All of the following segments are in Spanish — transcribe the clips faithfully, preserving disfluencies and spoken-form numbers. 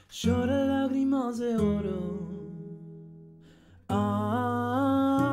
Llora lágrimas de oro. Ah,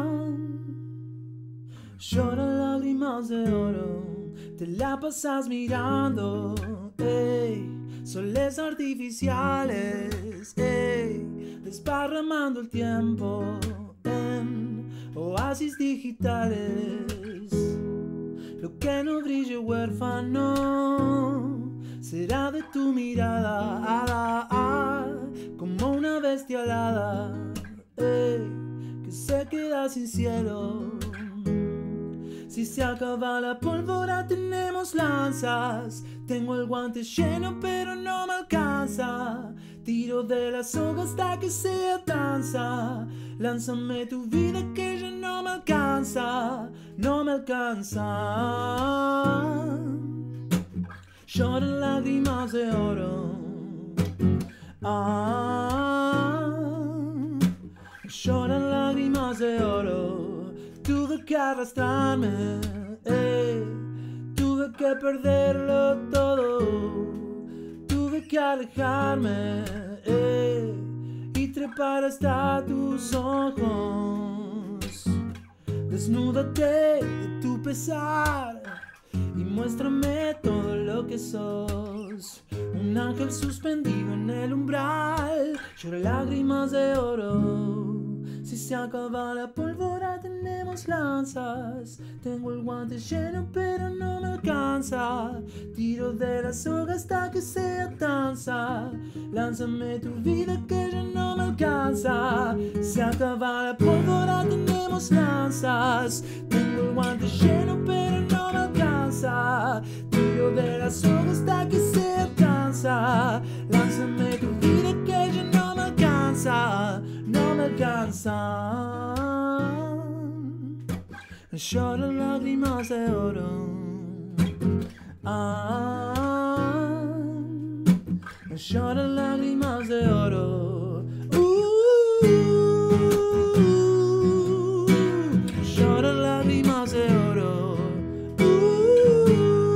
llora lágrimas de oro. Te la pasas mirando, ey, soles artificiales, ey, desparramando el tiempo en oasis digitales. Lo que no brille huérfano será de tu mirada, ah, ah, como una bestia alada, ey, que se queda sin cielo. Si se acaba la pólvora tenemos lanzas. Tengo el guante lleno pero no me alcanza. Tiro de la soga hasta que sea danza. Lánzame tu vida que ya no me alcanza. No me alcanza. Lloran lágrimas de oro. Ah, lloran lágrimas de oro. Tuve que arrastrarme, ey, tuve que perderlo todo. Tuve que alejarme, ey, y trepar hasta tus ojos. Desnúdate de tu pesar y muéstrame todo lo que sos. Un ángel suspendido en el umbral, llora lágrimas de oro. Si se acaba la pólvora tenemos lanzas. Tengo el guante lleno pero no me alcanza. Tiro de la soga hasta que sea danza. Lánzame tu vida que ya no me alcanza. Se acaba la pólvora tenemos lanzas. Tengo el guante lleno pero no me alcanza. Tiro de la soga hasta que sea danza. Lánzame tu vida que ya no me alcanza. No me alcanza. Lloran lágrimas de oro. Ah, lloran lágrimas de oro. Uh, lloran lágrimas de oro. Uh,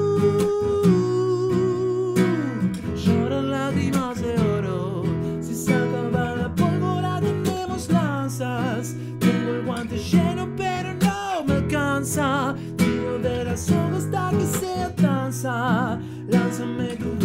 lloran lágrimas de oro. Si se acaba la pólvora tenemos lanzas. Tengo el guante lleno pero no me alcanza. Tiro de la soga hasta que sea danza. Lánzame tu